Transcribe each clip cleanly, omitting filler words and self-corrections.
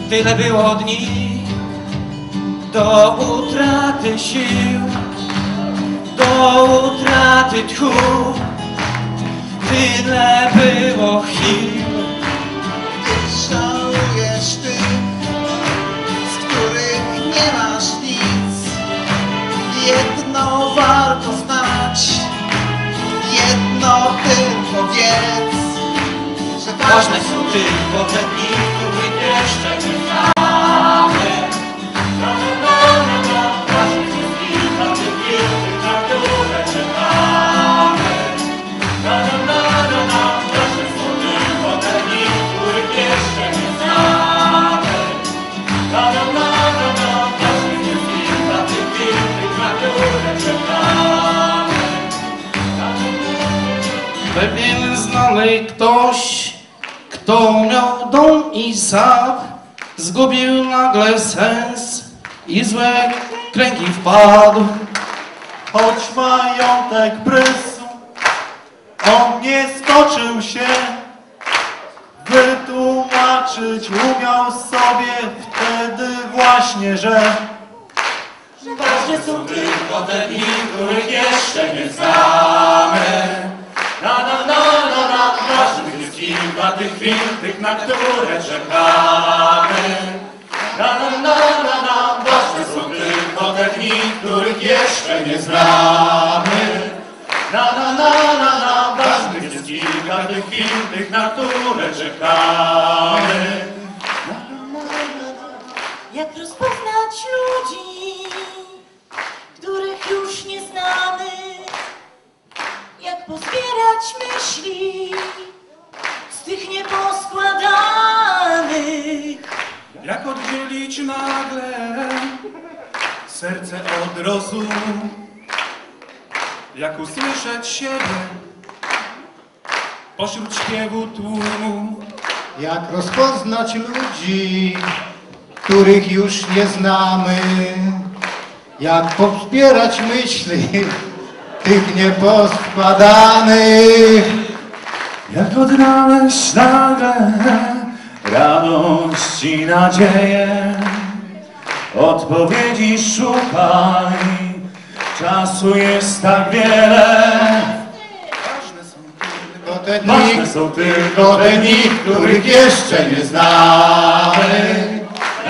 Tyle było dni do utraty sił, do utraty tchu. Tyle było chwil. Żałujesz tych, z których nie masz nic. Jedno warto znać, jedno tylko wiedz, że Ważne są tylko te dni, których jeszcze nie znamy. Ważne są kilka tych chwil, na które czekamy. Ważne są tylko te dni, których jeszcze nie znamy. Ważne są kilka tych chwil, na które czekamy. Pewien znany ktoś, kto miał dom i sad, zgubił nagle sens i złe kręgi wpadł. Choć majątek prysł, on nie stoczył się, wytłumaczyć umiał sobie wtedy właśnie, że Ważne są tylko te dni, których jeszcze nie znamy. Ważnych jest kilka tych chwil, tych, na które czekamy. Ważne są tylko te dni, których jeszcze nie znamy. Ważnych jest kilka tych chwil, tych, na które czekamy. Jak rozpoznać ludzi, których już nie znamy? Jak pozbierać myśli z tych nieposkładanych? jak oddzielić nagle serce od rozumu, jak usłyszeć siebie pośród śpiewu tłumu. Jak rozpoznać ludzi, których już nie znamy? Jak pozbierać myśli tych nieposkładanych? Jak odnaleźć nagle radość i nadzieję? Odpowiedzi szukaj, czasu jest tak wiele. Ważne są tylko te dni, których jeszcze nie znamy.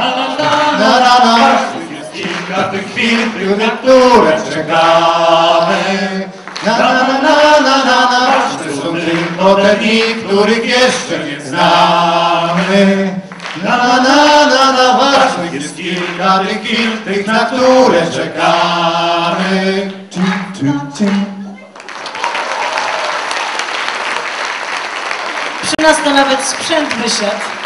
Ważnych jest kilka tych chwil, na które czekamy. Ważne są tylko te dni, których jeszcze nie znamy. Ważnych jest kilka tych chwil, tych, na które czekamy. Przy nas to nawet sprzęt wyszedł.